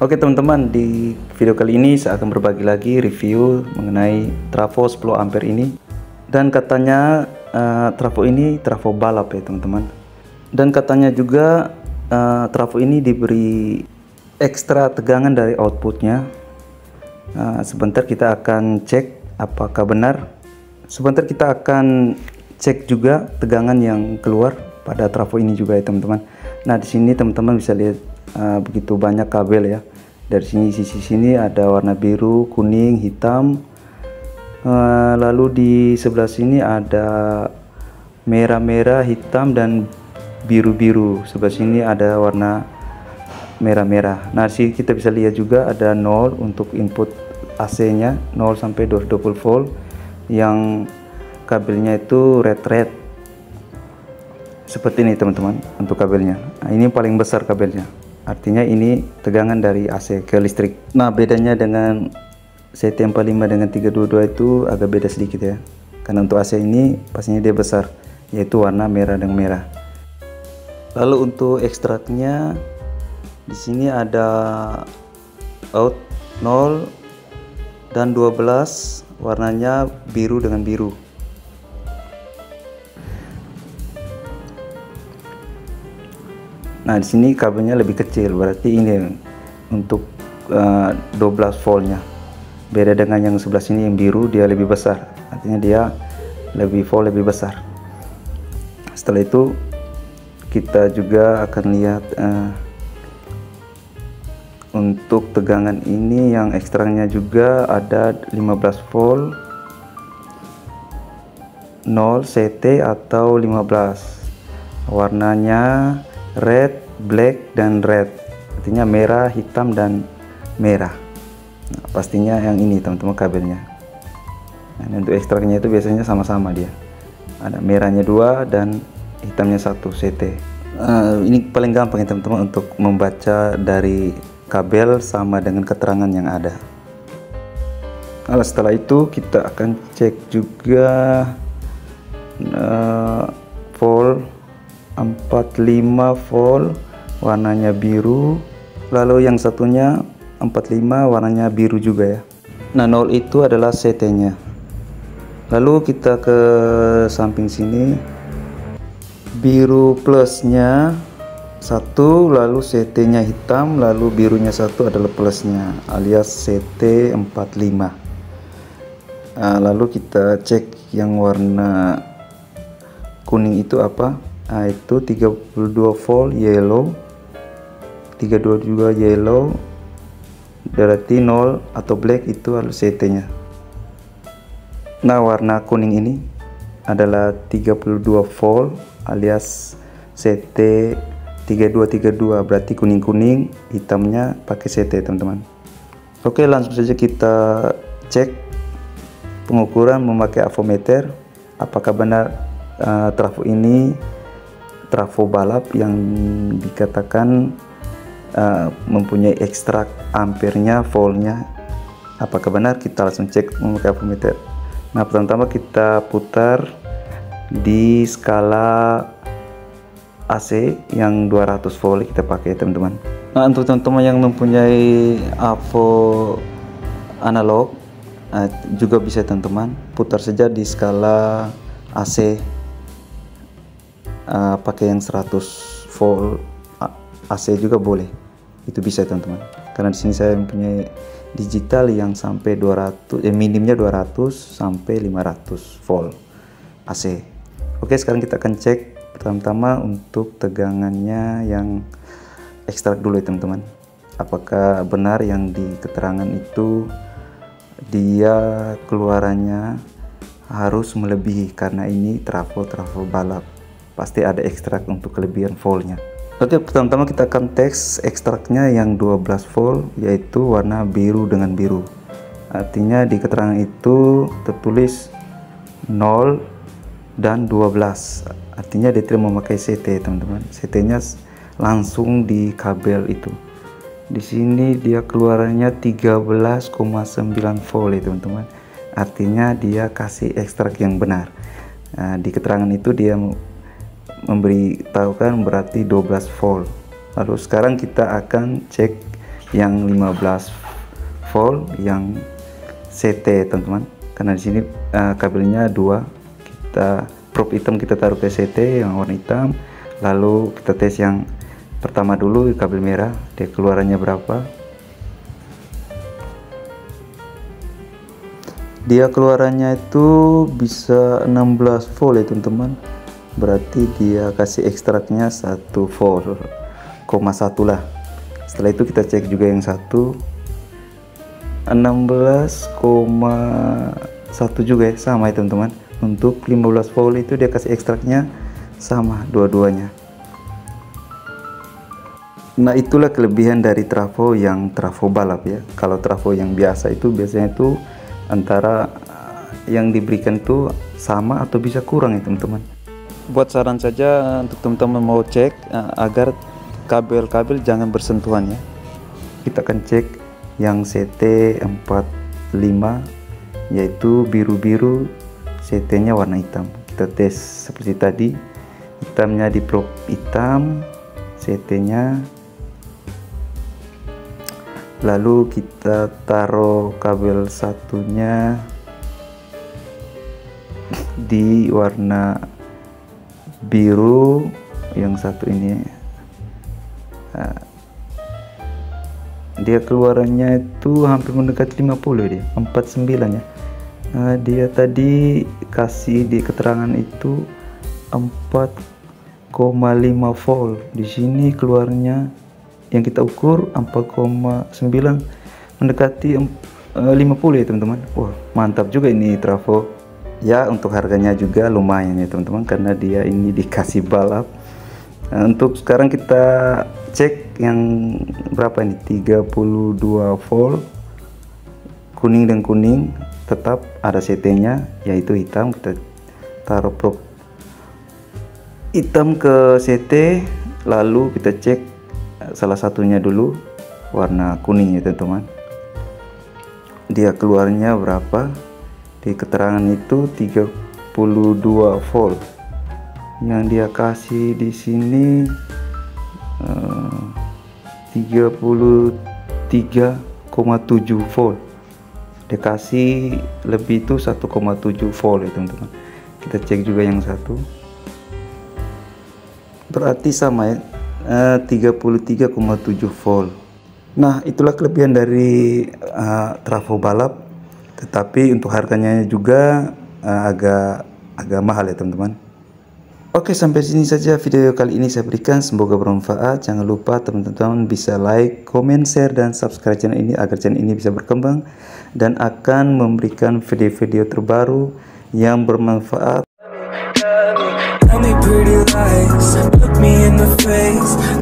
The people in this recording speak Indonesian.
Oke teman-teman, di video kali ini saya akan berbagi lagi review mengenai trafo 10 ampere ini. Dan katanya trafo ini trafo balap ya teman-teman. Dan katanya juga trafo ini diberi ekstra tegangan dari outputnya. Sebentar kita akan cek apakah benar. Sebentar kita akan cek juga tegangan yang keluar pada trafo ini juga ya teman-teman. Nah di sini teman-teman bisa lihat begitu banyak kabel ya. Dari sisi sini ada warna biru, kuning, hitam. Lalu di sebelah sini ada merah-merah, hitam, dan biru-biru. Sebelah sini ada warna merah-merah. Nah, sini kita bisa lihat juga ada 0 untuk input AC-nya, 0 sampai 220 volt. Yang kabelnya itu red. Seperti ini teman-teman untuk kabelnya. Nah, ini paling besar kabelnya. Artinya ini tegangan dari AC ke listrik. Nah, bedanya dengan CT45 dengan 322 itu agak beda sedikit ya. Karena untuk AC ini pastinya dia besar, yaitu warna merah dan merah. Lalu untuk ekstraknya di sini ada out 0 dan 12, warnanya biru dengan biru. Nah, di sini kabelnya lebih kecil, berarti ini untuk 12 voltnya. Beda dengan yang sebelah sini yang biru, dia lebih besar. Artinya dia lebih volt lebih besar. Setelah itu kita juga akan lihat untuk tegangan ini yang ekstraknya juga ada 15 volt, 0 CT atau 15. Warnanya red, black, dan red. Artinya merah, hitam, dan merah. Nah, pastinya yang ini teman-teman kabelnya. Nah, untuk ekstraknya itu biasanya sama-sama dia. Ada merahnya 2 dan hitamnya 1 CT. Ini paling gampang ya teman-teman untuk membaca dari kabel sama dengan keterangan yang ada. Nah, setelah itu kita akan cek juga volt 45 volt, warnanya biru. Lalu yang satunya 45, warnanya biru juga ya. Nah, 0 itu adalah CT nya. Lalu kita ke samping sini, biru plusnya 1, lalu CT nya hitam, lalu birunya 1 adalah plusnya, alias CT45. Lalu kita cek yang warna kuning itu apa. Nah, itu 32 volt yellow, 322 yellow, berarti 0 atau black itu harus CT nya. Nah, warna kuning ini adalah 32 volt alias CT 3232, berarti kuning-kuning, hitamnya pakai CT teman-teman. Oke, langsung saja kita cek pengukuran memakai avometer. Apakah benar trafo ini trafo balap yang dikatakan mempunyai ekstrak ampernya, voltnya. Apakah benar? Kita langsung cek memakai avometer. Nah, pertama kita putar di skala AC yang 200 volt kita pakai teman-teman. Nah, untuk teman-teman yang mempunyai avo analog juga bisa teman-teman putar saja di skala AC. Pakai yang 100 volt AC juga boleh, itu bisa teman-teman. Karena di sini saya mempunyai digital yang sampai 200, minimnya 200 sampai 500 volt AC. Oke, sekarang kita akan cek pertama-tama untuk tegangannya yang ekstrak dulu ya teman-teman. Apakah benar yang di keterangan itu dia keluarannya harus melebihi, karena ini trafo balap. Pasti ada ekstrak untuk kelebihan voltnya. Oke, pertama-tama kita akan tes ekstraknya yang 12 volt, yaitu warna biru dengan biru. Artinya di keterangan itu tertulis 0 dan 12. Artinya dia tidak memakai CT teman-teman. CT nya langsung di kabel itu. Di sini dia keluarannya 13,9 volt ya teman-teman. Artinya dia kasih ekstrak yang benar. Nah, di keterangan itu dia memberitahukan berarti 12 volt. Lalu sekarang kita akan cek yang 15 volt yang CT teman-teman, karena di sini kabelnya dua. Kita probe hitam kita taruh ke CT yang warna hitam, lalu kita tes yang pertama dulu kabel merah, dia keluarannya berapa. Dia keluarannya itu bisa 16 volt ya teman-teman, berarti dia kasih ekstraknya 1 volt, 1 lah. Setelah itu kita cek juga yang satu 16,1 juga ya, sama ya teman-teman. Untuk 15 volt itu dia kasih ekstraknya sama dua-duanya. Nah, itulah kelebihan dari trafo yang trafo balap ya. Kalau trafo yang biasa itu biasanya itu antara yang diberikan itu sama atau bisa kurang ya teman-teman. Buat saran saja untuk teman-teman mau cek agar kabel-kabel jangan bersentuhan ya. Kita akan cek yang CT45 yaitu biru-biru, CT-nya warna hitam. Kita tes seperti tadi, hitamnya di probe hitam, CT-nya. Lalu kita taruh kabel satunya di warna biru, yang satu ini dia keluarannya itu hampir mendekati 50 dia, 49 ya. Dia tadi kasih di keterangan itu 4,5 volt. Di sini keluarnya yang kita ukur 4,9, mendekati 50 ya teman-teman. Wah, mantap juga ini trafo. Ya, untuk harganya juga lumayan ya teman-teman, karena dia ini dikasih balap. Untuk sekarang kita cek yang berapa ini, 32 volt, kuning dan kuning, tetap ada CT-nya yaitu hitam. Kita taruh probe hitam ke CT, lalu kita cek salah satunya dulu warna kuning ya teman-teman. Dia keluarnya berapa? Di keterangan itu 32 volt. Yang dia kasih di sini 33,7 volt. Dia kasih lebih itu 1,7 volt ya teman-teman. Kita cek juga yang satu, berarti sama ya, 33,7 volt. Nah, itulah kelebihan dari trafo balap, tetapi untuk harganya juga agak mahal ya teman-teman. Oke, sampai sini saja video kali ini saya berikan, semoga bermanfaat. Jangan lupa teman-teman bisa like, comment, share, dan subscribe channel ini agar channel ini bisa berkembang dan akan memberikan video-video terbaru yang bermanfaat. Tell me pretty lies, look me in the face.